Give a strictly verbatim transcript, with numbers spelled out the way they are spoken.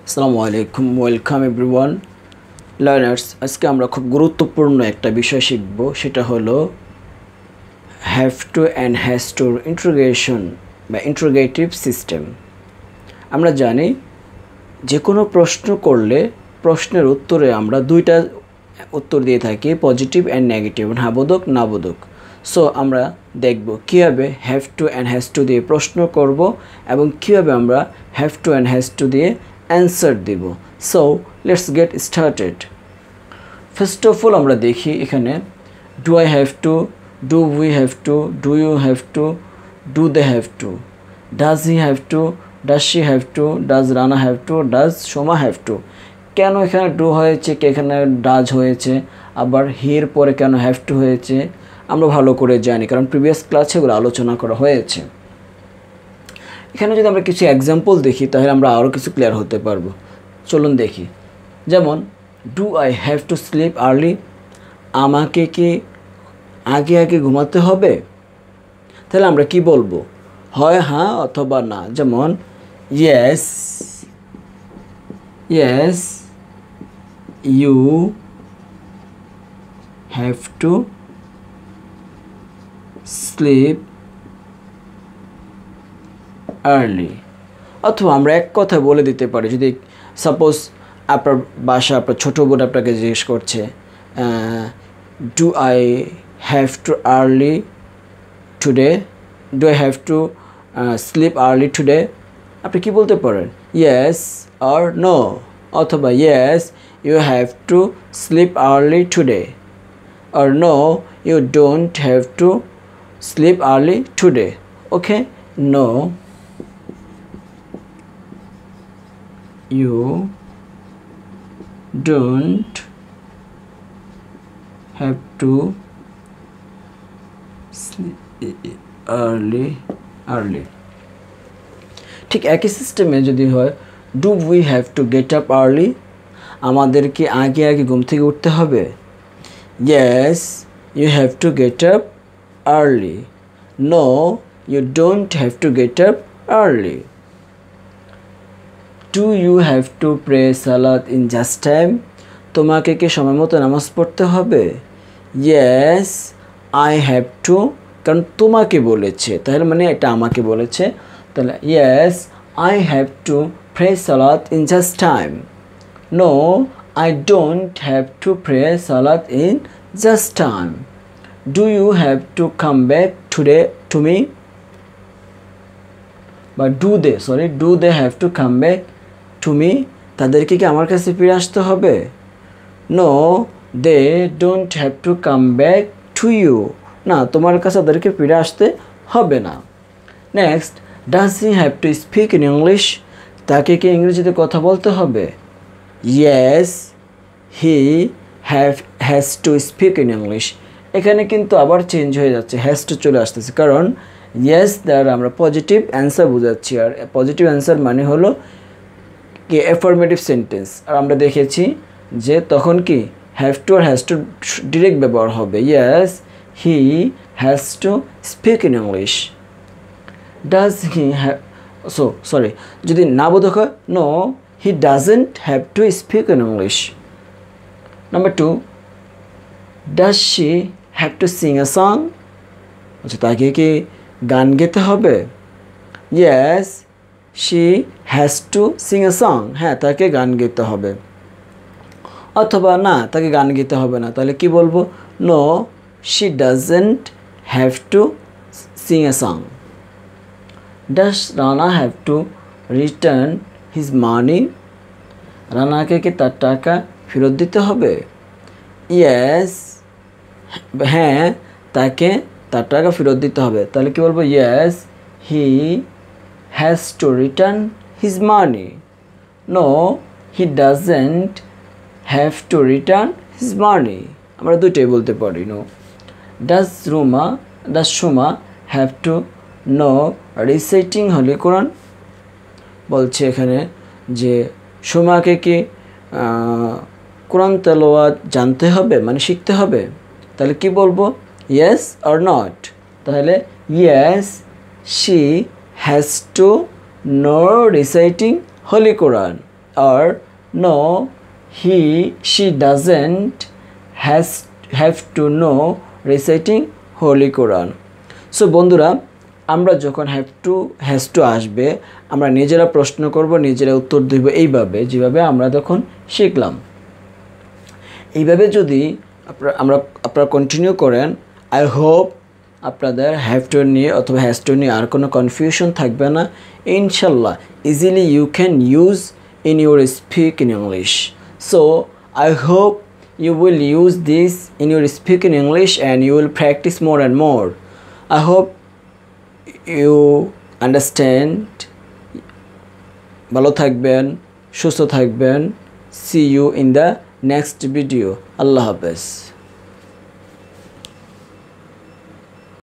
আসসালামু আলাইকুম welcome everyone learners আজকে আমরা খুব গুরুত্বপূর্ণ একটা বিষয় শিখব সেটা হলো হ্যাভ টু অ্যান্ড হ্যাজ টুর ইন্টিগ্রেশন বা ইন্টিগ্রেটিভ সিস্টেম। আমরা জানি যে কোনো প্রশ্ন করলে প্রশ্নের উত্তরে আমরা দুইটা উত্তর দিয়ে থাকি, পজিটিভ অ্যান্ড নেগেটিভ, হ্যাঁ বোধক না বোধক। সো আমরা দেখব কীভাবে have to and has to দিয়ে প্রশ্ন করব এবং কীভাবে আমরা have to and has to দিয়ে অ্যান্সার দিব। So let's get started. First of all আমরা দেখি এখানে do I have to, do we have to, do you have to, do they have to, does he have to, does she have to, does Rana have to, does Soma have to. কেন এখানে do হয়েছে, কে এখানে does হয়েছে, আবার হির পরে কেন have to হয়েছে আমরা ভালো করে জানি, কারণ প্রিভিয়াস ক্লাসে এগুলো আলোচনা করা হয়েছে। এখানে যদি আমরা কিছু এক্সাম্পল দেখি তাহলে আমরা আরও কিছু ক্লিয়ার হতে পারবো। চলুন দেখি। যেমন do I have to sleep early, আমাকে কি আগে আগে ঘুমাতে হবে? তাহলে আমরা কি বলবো, হয় হ্যাঁ অথবা না। যেমন yes yes you have to sleep early. অথবা আমরা এক কথা বলে দিতে পারি, যদি সাপোজ আপনার বাসা আপনার ছোটো বোন আপনাকে জিজ্ঞেস করছে do I have to early today, do I have to sleep early today, আপনি কি বলতে পারেন, ইয়েস অর নো, অথবা yes you have to sleep early today, or no you don't have to sleep early today. Okay, no you don't have to sleep early early ঠিক একই সিস্টেমে যদি হয় do we have to get up early, আমাদের কি আগে আগে ঘুম থেকে উঠতে হবে? Yes you have to get up early, no you don't have to get up early. Do you have to pray salat in just time, তোমাকে কি সময় মতো নামাজ পড়তে হবে? ইয়েস আই হ্যাভ টু, কারণ তোমাকে বলেছে তাহলে মানে এটা আমাকে বলেছে, তাহলে yes I have to pray salat in just time, no I don't have to pray salat in just time. Do you have to come back today to me, বা do they sorry do they have to come back to me, তাদেরকে কি আমার কাছে ফিরে আসতে হবে? No they don't have to come back to you, না তোমার কাছে তাদেরকে ফিরে আসতে হবে না। Next does he have to speak in English, তাকে কি ইংরেজিতে কথা বলতে হবে? Yes he have has to speak in English, এখানে কিন্তু আবার চেঞ্জ হয়ে যাচ্ছে, হ্যাজ টু চলে আসতেছে, কারণ ইয়েস দ্বারা আমরা পজিটিভ অ্যান্সার বোঝাচ্ছি, আর পজিটিভ অ্যান্সার মানে হলো কি অ্যাফার্মেটিভ সেন্টেন্স, আর আমরা দেখেছি যে তখন কি হ্যাভ টু আর হ্যাজ টু ডিরেক্ট ব্যবহার হবে। Yes he has to speak in English. Does he have so sorry যদি না বোধক হয়, no he doesn't have to speak in English. Number two does she have to sing a song, আচ্ছা তাকে কি গান গেতে হবে? Yes she has to sing a song, হ্যাঁ তাকে গান গেতে হবে। অথবা না তাকে গান গেতে হবে না, তাহলে কি বলবো, no she doesn't have to sing a song. Does Rana have to return his money, রানাকে কি তার টাকা ফেরত দিতে হবে? ইয়েস হ্যাঁ তাকে তার টাকা ফেরত দিতে হবে, তাহলে কি বলবো, yes he has to return his money, no he doesn't have to return his money. আমরা দুইটাই বলতে পারি। No does Ruma does Suma have to no reciting Holy Quran, বলছে এখানে যে সুমাকে কি কোরআন তেলাওয়াত জানতে হবে মানে শিখতে হবে, তাহলে কি বলবো, ইয়েস অর নট, তাহলে yes she has to no reciting Holy Quran, or no, he she doesn't has have to know reciting Holy Quran. So বন্ধুরা, আমরা যখন হ্যাভ টু হ্যাজ টু আসবে, আমরা নিজেরা প্রশ্ন করব, নিজেরা উত্তর দিব, এইভাবে যেভাবে আমরা তখন শিখলাম। এইভাবে যদি আপনারা আমরা আপনারা কন্টিনিউ করেন, আই হোপ আপনাদের হ্যাভ টু নিয়ে অথবা হ্যাজ টু নিয়ে আর কোনো কনফিউশন থাকবে না। ইনশাল্লাহ easily you can use in your speak in English. So I hope you will use this in your speak in English and you will practice more and more. I hope you understand. ভালো থাকবেন, সুস্থ থাকবেন। See you in the next video. Allah Hafiz.